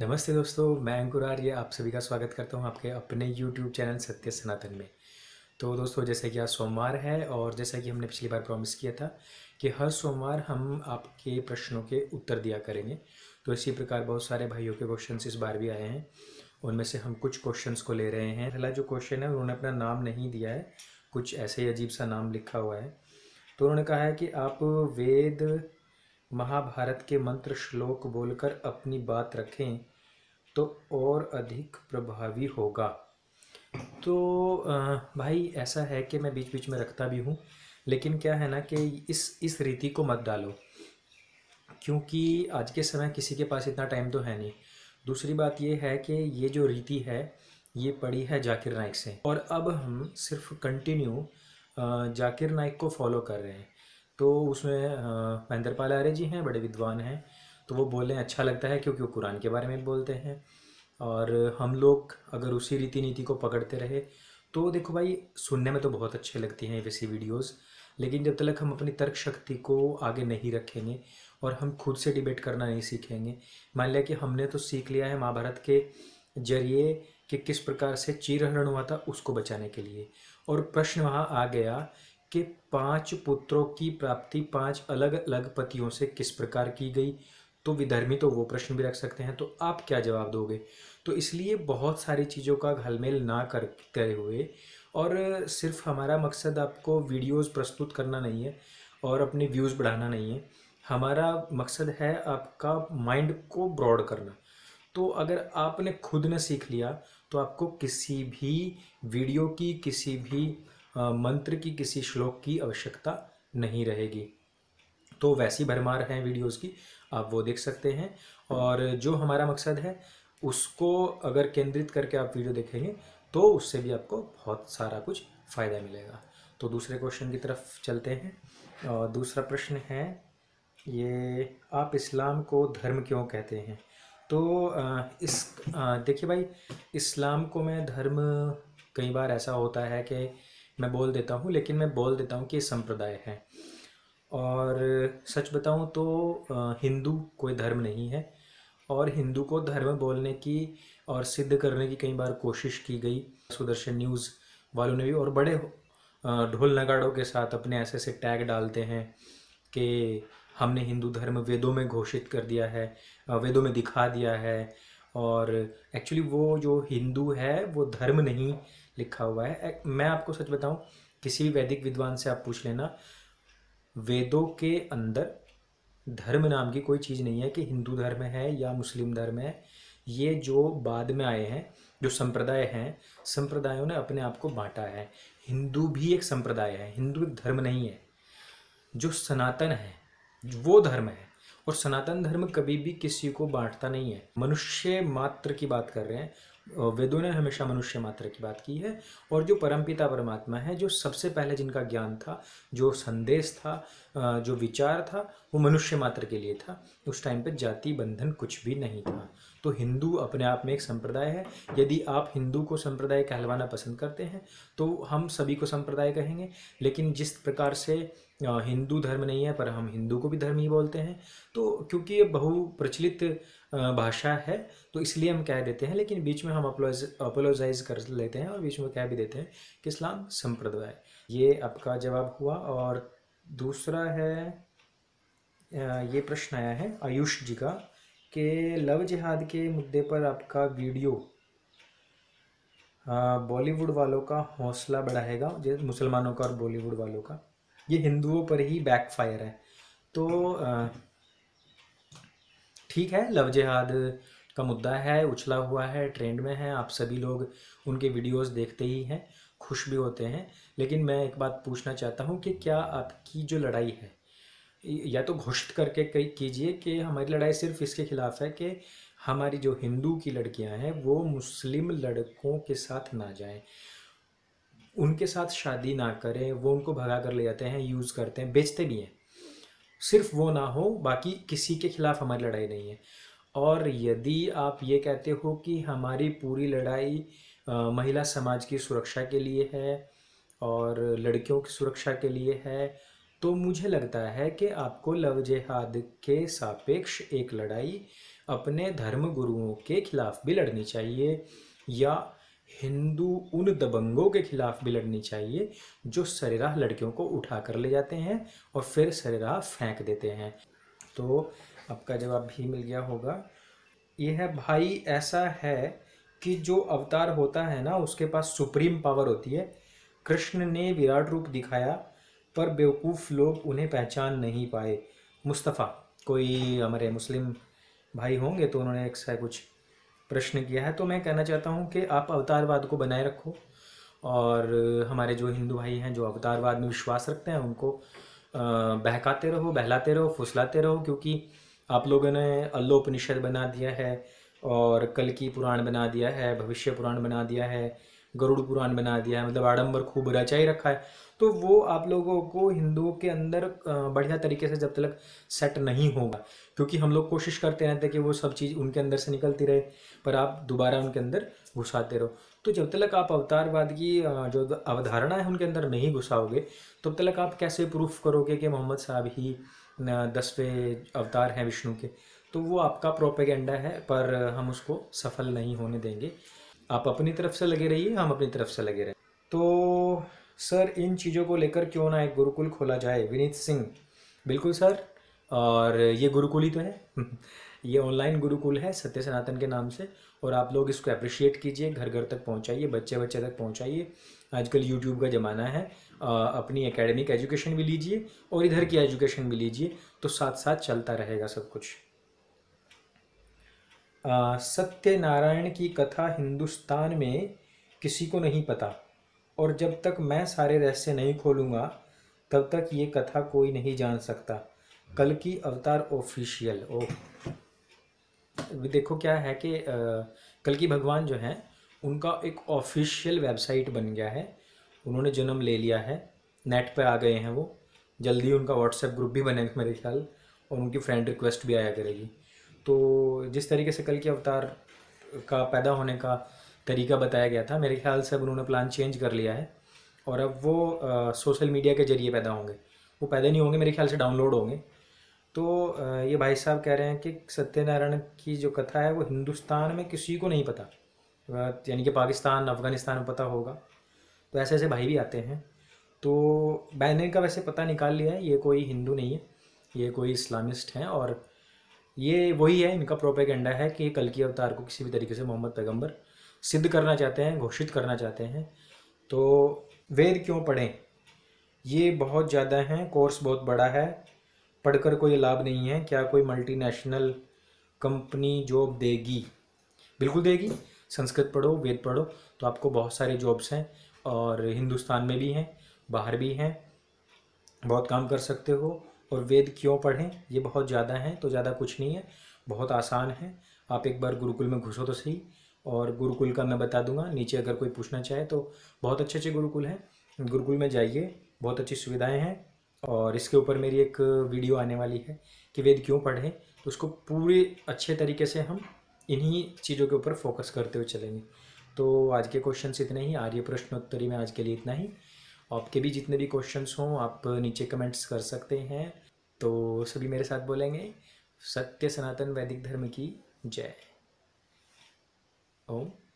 नमस्ते दोस्तों, मैं अंकुर आर्य आप सभी का स्वागत करता हूं आपके अपने YouTube चैनल सत्य सनातन में। तो दोस्तों, जैसे कि आज सोमवार है और जैसा कि हमने पिछली बार प्रॉमिस किया था कि हर सोमवार हम आपके प्रश्नों के उत्तर दिया करेंगे। तो इसी प्रकार बहुत सारे भाइयों के क्वेश्चंस इस बार भी आए हैं। उनमें से हम कुछ क्वेश्चंस को ले रहे हैं। पहला जो क्वेश्चन है उन्होंने अपना नाम नहीं दिया है, कुछ ऐसे ही अजीब सा नाम लिखा हुआ है। तो उन्होंने कहा है कि आप वेद महाभारत के मंत्र श्लोक बोलकर अपनी बात रखें तो और अधिक प्रभावी होगा। तो भाई ऐसा है कि मैं बीच बीच में रखता भी हूँ, लेकिन क्या है ना कि इस रीति को मत डालो, क्योंकि आज के समय किसी के पास इतना टाइम तो है नहीं। दूसरी बात ये है कि ये जो रीति है ये पड़ी है जाकिर नाइक से, और अब हम सिर्फ कंटिन्यू जाकिर नाइक को फॉलो कर रहे हैं। तो उसमें महेंद्र पाल आर्य जी हैं, बड़े विद्वान हैं, तो वो बोलें अच्छा लगता है क्योंकि वो कुरान के बारे में बोलते हैं। और हम लोग अगर उसी रीति नीति को पकड़ते रहे तो देखो भाई, सुनने में तो बहुत अच्छे लगती हैं वैसी वीडियोस, लेकिन जब तक हम अपनी तर्क शक्ति को आगे नहीं रखेंगे और हम खुद से डिबेट करना नहीं सीखेंगे। मान लिया कि हमने तो सीख लिया है महाभारत के जरिए कि किस प्रकार से चीरहरण हुआ था उसको बचाने के लिए, और प्रश्न वहाँ आ गया कि 5 पुत्रों की प्राप्ति 5 अलग अलग पतियों से किस प्रकार की गई। तो विधर्मी तो वो प्रश्न भी रख सकते हैं, तो आप क्या जवाब दोगे। तो इसलिए बहुत सारी चीज़ों का घलमेल ना करते हुए, और सिर्फ हमारा मकसद आपको वीडियोस प्रस्तुत करना नहीं है और अपने व्यूज़ बढ़ाना नहीं है। हमारा मकसद है आपका माइंड को ब्रॉड करना। तो अगर आपने खुद ने सीख लिया तो आपको किसी भी वीडियो की, किसी भी मंत्र की, किसी श्लोक की आवश्यकता नहीं रहेगी। तो वैसी भरमार हैं वीडियोस की, आप वो देख सकते हैं। और जो हमारा मकसद है उसको अगर केंद्रित करके आप वीडियो देखेंगे तो उससे भी आपको बहुत सारा कुछ फ़ायदा मिलेगा। तो दूसरे क्वेश्चन की तरफ चलते हैं। और दूसरा प्रश्न है ये, आप इस्लाम को धर्म क्यों कहते हैं। तो देखिए भाई, इस्लाम को मैं धर्म, कई बार ऐसा होता है कि मैं बोल देता हूँ, लेकिन मैं बोल देता हूँ कि ये संप्रदाय है। और सच बताऊँ तो हिंदू कोई धर्म नहीं है, और हिंदू को धर्म बोलने की और सिद्ध करने की कई बार कोशिश की गई। सुदर्शन न्यूज़ वालों ने भी, और बड़े ढोल नगाड़ों के साथ अपने ऐसे ऐसे टैग डालते हैं कि हमने हिंदू धर्म वेदों में घोषित कर दिया है, वेदों में दिखा दिया है। और एक्चुअली वो जो हिंदू है वो धर्म नहीं लिखा हुआ है। मैं आपको सच बताऊं, किसी भी वैदिक विद्वान से आप पूछ लेना, वेदों के अंदर धर्म नाम की कोई चीज़ नहीं है कि हिंदू धर्म है या मुस्लिम धर्म है। ये जो बाद में आए हैं, जो संप्रदाय हैं, संप्रदायों ने अपने आप को बांटा है। हिंदू भी एक संप्रदाय है, हिंदू एक धर्म नहीं है। जो सनातन है वो धर्म है, और सनातन धर्म कभी भी किसी को बांटता नहीं है। मनुष्य मात्र की बात कर रहे हैं, वेदों ने हमेशा मनुष्य मात्र की बात की है। और जो परमपिता परमात्मा है, जो सबसे पहले जिनका ज्ञान था, जो संदेश था, जो विचार था, वो मनुष्य मात्र के लिए था। उस टाइम पे जाति बंधन कुछ भी नहीं था। तो हिंदू अपने आप में एक संप्रदाय है। यदि आप हिंदू को संप्रदाय कहलवाना पसंद करते हैं तो हम सभी को संप्रदाय कहेंगे। लेकिन जिस प्रकार से हिंदू धर्म नहीं है पर हम हिंदू को भी धर्म ही बोलते हैं, तो क्योंकि ये बहुप्रचलित भाषा है तो इसलिए हम कह देते हैं। लेकिन बीच में हम अपोलोजाइज कर लेते हैं और बीच में कह भी देते हैं कि इस्लाम संप्रदाय। ये आपका जवाब हुआ। और दूसरा है, ये प्रश्न आया है आयुष जी का कि लव जिहाद के मुद्दे पर आपका वीडियो बॉलीवुड वालों का हौसला बढ़ाएगा, जैसे मुसलमानों का और बॉलीवुड वालों का। ये हिंदुओं पर ही बैकफायर है। तो ठीक है, लव जिहाद का मुद्दा है, उछला हुआ है, ट्रेंड में है, आप सभी लोग उनके वीडियोस देखते ही हैं, खुश भी होते हैं। लेकिन मैं एक बात पूछना चाहता हूँ कि क्या आपकी जो लड़ाई है, या तो घोषित करके कीजिए कि हमारी लड़ाई सिर्फ इसके खिलाफ है कि हमारी जो हिंदू की लड़कियां हैं वो मुस्लिम लड़कों के साथ ना जाएं, उनके साथ शादी ना करें, वो उनको भगा कर ले जाते हैं, यूज़ करते हैं, बेचते भी हैं। सिर्फ वो ना हो, बाकी किसी के खिलाफ हमारी लड़ाई नहीं है। और यदि आप ये कहते हो कि हमारी पूरी लड़ाई महिला समाज की सुरक्षा के लिए है और लड़कियों की सुरक्षा के लिए है, तो मुझे लगता है कि आपको लव जिहाद के सापेक्ष एक लड़ाई अपने धर्म गुरुओं के खिलाफ भी लड़नी चाहिए, या हिंदू उन दबंगों के खिलाफ भी लड़नी चाहिए जो सरेराह लड़कियों को उठा कर ले जाते हैं और फिर सरेराह फेंक देते हैं। तो आपका जवाब भी मिल गया होगा। यह भाई ऐसा है कि जो अवतार होता है ना, उसके पास सुप्रीम पावर होती है। कृष्ण ने विराट रूप दिखाया पर बेवकूफ़ लोग उन्हें पहचान नहीं पाए। मुस्तफ़ा, कोई हमारे मुस्लिम भाई होंगे तो उन्होंने एक सा कुछ प्रश्न किया है, तो मैं कहना चाहता हूँ कि आप अवतारवाद को बनाए रखो, और हमारे जो हिंदू भाई हैं जो अवतारवाद में विश्वास रखते हैं उनको बहकाते रहो, बहलाते रहो, फुसलाते रहो, क्योंकि आप लोगों ने अल्लोपनिषद बना दिया है और कल्कि पुराण बना दिया है, भविष्य पुराण बना दिया है, गरुड़ पुराण बना दिया है, मतलब आडंबर खूब रचा ही रखा है। तो वो आप लोगों को हिंदुओं के अंदर बढ़िया तरीके से जब तक सेट नहीं होगा, क्योंकि हम लोग कोशिश करते रहते हैं कि वो सब चीज़ उनके अंदर से निकलती रहे, पर आप दोबारा उनके अंदर घुसाते रहो। तो जब तक आप अवतारवाद की जो अवधारणा है उनके अंदर नहीं घुसाओगे, तब तक आप कैसे प्रूफ करोगे कि मोहम्मद साहब ही 10वें अवतार हैं विष्णु के। तो वो आपका प्रोपेगेंडा है, पर हम उसको सफल नहीं होने देंगे। आप अपनी तरफ से लगे रहिए, हम अपनी तरफ से लगे रहें। तो सर, इन चीज़ों को लेकर क्यों ना एक गुरुकुल खोला जाए। विनीत सिंह, बिल्कुल सर, और ये गुरुकुल ही तो है ये ऑनलाइन गुरुकुल है सत्य सनातन के नाम से, और आप लोग इसको अप्रिशिएट कीजिए, घर घर तक पहुंचाइए, बच्चे बच्चे तक पहुंचाइए। आजकल यूट्यूब का ज़माना है, अपनी एकेडमिक एजुकेशन भी लीजिए और इधर की एजुकेशन भी लीजिए, तो साथ साथ चलता रहेगा सब कुछ। सत्यनारायण की कथा हिंदुस्तान में किसी को नहीं पता, और जब तक मैं सारे रहस्य नहीं खोलूँगा तब तक ये कथा कोई नहीं जान सकता। कल की अवतार ऑफिशियल। ओह, देखो क्या है कि कल की भगवान जो हैं उनका एक ऑफिशियल वेबसाइट बन गया है, उन्होंने जन्म ले लिया है, नेट पे आ गए हैं वो। जल्दी उनका व्हाट्सएप ग्रुप भी बनेगा मेरे ख्याल, और उनकी फ्रेंड रिक्वेस्ट भी आया करेगी। तो जिस तरीके से कल के अवतार का पैदा होने का तरीका बताया गया था, मेरे ख्याल से अब उन्होंने प्लान चेंज कर लिया है, और अब वो सोशल मीडिया के जरिए पैदा होंगे। वो पैदा नहीं होंगे, मेरे ख्याल से डाउनलोड होंगे। तो ये भाई साहब कह रहे हैं कि सत्यनारायण की जो कथा है वो हिंदुस्तान में किसी को नहीं पता, यानी कि पाकिस्तान अफ़गानिस्तान में पता होगा। तो ऐसे ऐसे भाई भी आते हैं। तो मैंने का वैसे पता निकाल लिया है, ये कोई हिंदू नहीं है, ये कोई इस्लामिस्ट हैं, और ये वही है, इनका प्रोपेगेंडा है कि कल की अवतार को किसी भी तरीके से मोहम्मद पैगंबर सिद्ध करना चाहते हैं, घोषित करना चाहते हैं। तो वेद क्यों पढ़ें, ये बहुत ज़्यादा हैं, कोर्स बहुत बड़ा है, पढ़कर कोई लाभ नहीं है। क्या कोई मल्टीनेशनल कंपनी जॉब देगी? बिल्कुल देगी। संस्कृत पढ़ो, वेद पढ़ो, तो आपको बहुत सारे जॉब्स हैं, और हिंदुस्तान में भी हैं, बाहर भी हैं, बहुत काम कर सकते हो। और वेद क्यों पढ़ें, ये बहुत ज़्यादा हैं, तो ज़्यादा कुछ नहीं है, बहुत आसान है। आप एक बार गुरुकुल में घुसो तो सही, और गुरुकुल का मैं बता दूंगा नीचे, अगर कोई पूछना चाहे तो। बहुत अच्छे अच्छे गुरुकुल हैं, गुरुकुल में जाइए, बहुत अच्छी सुविधाएं हैं। और इसके ऊपर मेरी एक वीडियो आने वाली है कि वेद क्यों पढ़ें, तो उसको पूरे अच्छे तरीके से हम इन्हीं चीज़ों के ऊपर फोकस करते हुए चलेंगे। तो आज के क्वेश्चन इतने ही, आर्य प्रश्नोत्तरी में आज के लिए इतना ही। आपके भी जितने भी क्वेश्चंस हों आप नीचे कमेंट्स कर सकते हैं। तो सभी मेरे साथ बोलेंगे, सत्य सनातन वैदिक धर्म की जय। ओम